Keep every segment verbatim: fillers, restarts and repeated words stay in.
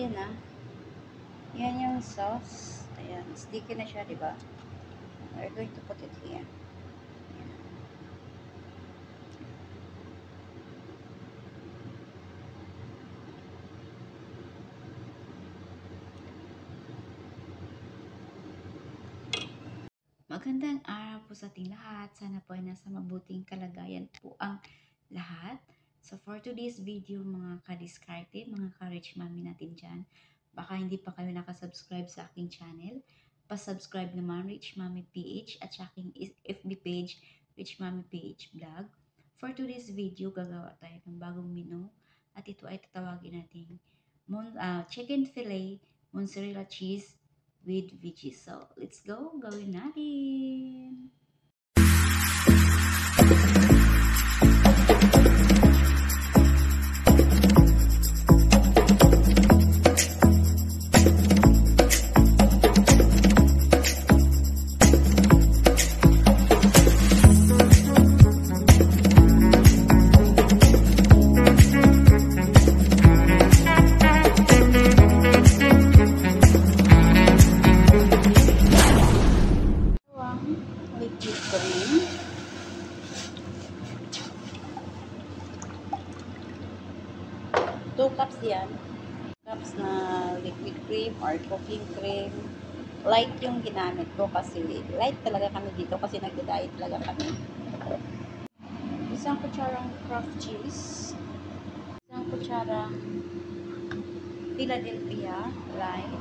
ayan na. Yan yung sauce. Ayan, sticky na siya, di ba? We're going to put it here. Magandang araw po sa ating lahat. Sana po ay nasa mabuting kalagayan po ang lahat. So for today's video, mga ka-diskarte, mga ka-rich mommy natin dyan, baka hindi pa kayo nakasubscribe sa aking channel, pa-subscribe naman Rich Mommy P H at sa aking F B page, Rich Mommy P H Vlog. For today's video, gagawa tayo ng bagong menu at ito ay tatawagin natin mon uh, chicken fillet, mozzarella cheese, with veggies. So, let's go. Gawin natin. Liquid cream. two cups yan. Cups na liquid cream or cooking cream. Light yung ginamit ko kasi light talaga kami dito kasi nagda-diet talaga kami. Isang kutsarang craft cheese. Isang kutsarang Philadelphia light.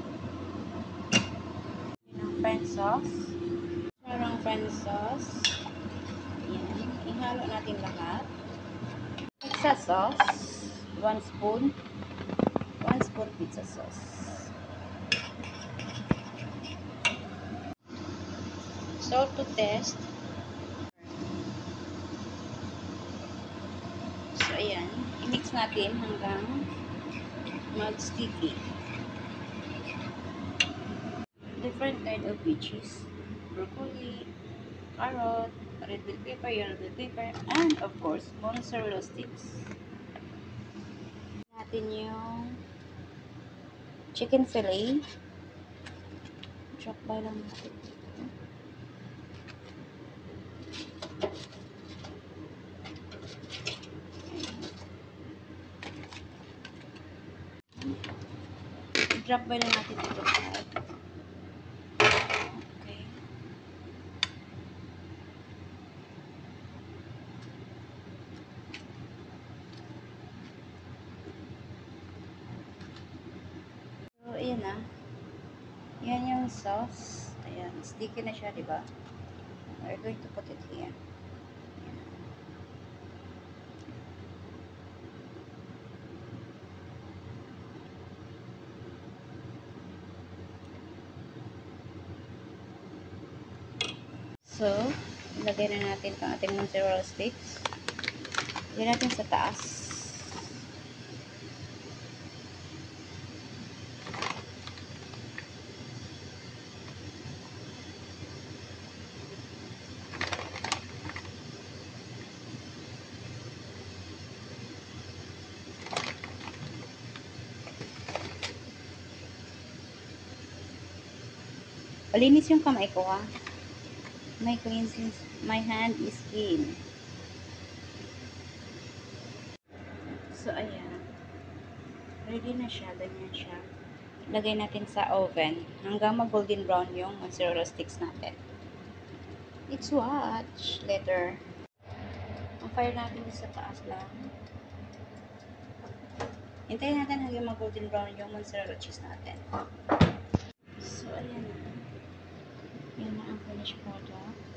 Ng French sauce. Kutsarang French sauce. Ayan. Ihalo natin lahat. Pizza sauce. one spoon. one spoon pizza sauce. Salt to taste. So, ayan. I-mix natin hanggang mag-sticky. Different kind of veggies. Broccoli, carrot, red bell pepper, yellow bell pepper, and of course, mozzarella sticks. Natin yung chicken fillet. Chop by lang natin dito. Drop by lang natin dito. Okay. So, ayan na. Yan yung sauce. Ayan. Sticky na siya, di ba? We're going to put it here. So, ilagay na natin itong ating mozzarella sticks. Ilagay natin sa taas. Palinis yung kamay ko, ha. My cleansing, my hand is clean. So, ayan. Ready na siya. Ganyan siya. Lagay natin sa oven hanggang mag-golden brown yung mozzarella sticks natin. Let's watch later. Ang fire natin sa taas lang. Hintayin natin hanggang mag-golden brown yung mozzarella cheese natin. So, ayan na. Yan na ang finished product.